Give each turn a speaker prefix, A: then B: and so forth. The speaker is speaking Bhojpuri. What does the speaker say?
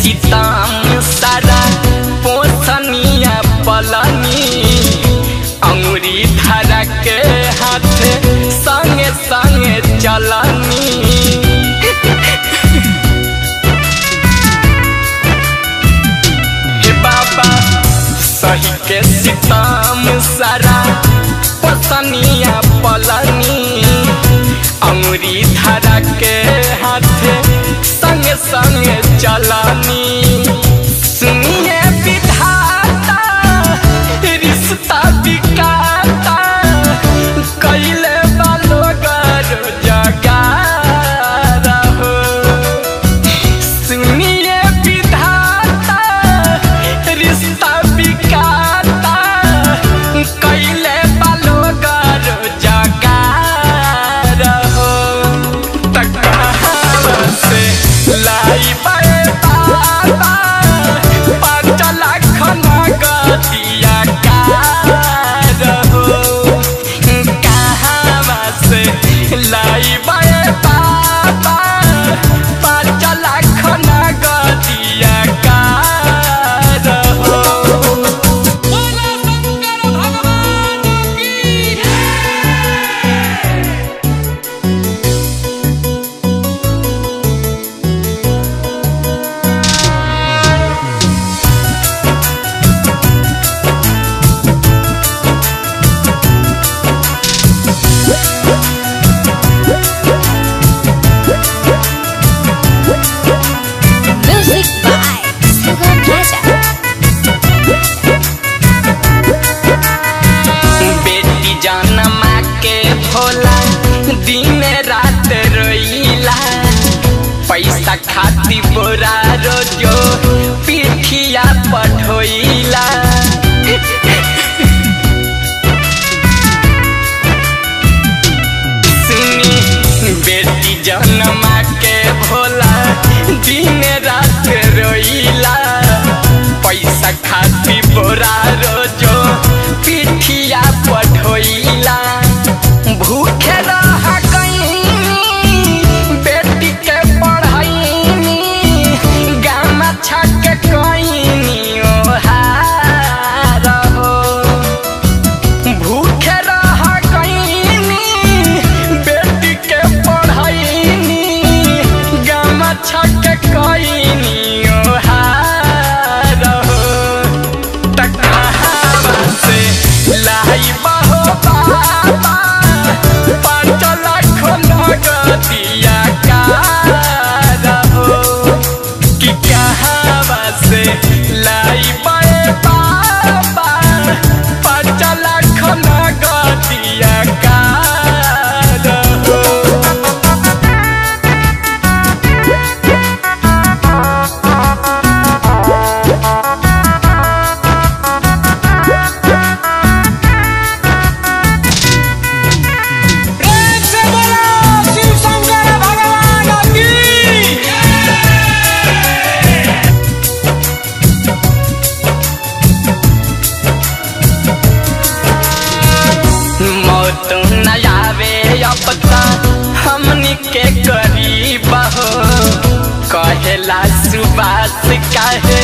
A: सीताम सारा पोसनिया पलनी अंगुरी धरा के हाथ संगे संगे चलनी हे बाबा सही के सीताम सारा पोसनिया पलनी अंगुरी धरा के हाथ संगे संगे चलनी सुनिए विधाता रिश्ता बिकाता कैले बालो गर जगा रहो सुनिए विधाता रिश्ता बिकाता कैले बालो गर जगा रहो लाई बाए बाबा 5 लाख नगदिया का रहो कहाँ से लाई बाए बाबा 5 लाख नगदिया का रहो जनमा के भोला दिन रात रोइला पैसा खाती बोरा रोजो पिठिया पठोइला सुनी बेटी जनमा के भोला दिन रात रोइला पैसा खाती बोरा रोजो पिठिया पठोइला भूखे रह गईनी बेटी के पढ़ाईनी गामा छक कईनी ओहार हो भूखे रह गईनी बेटी के पढ़ाईनी गामा छक कईनी ओहार हो लाई बहो बाबा 5 लाख नगदिया का रहो कि कहाँ से लाई बाए बाबा 5 लाख नगदिया का रहो हमनी के गरीब हो कहेला सुबास काहे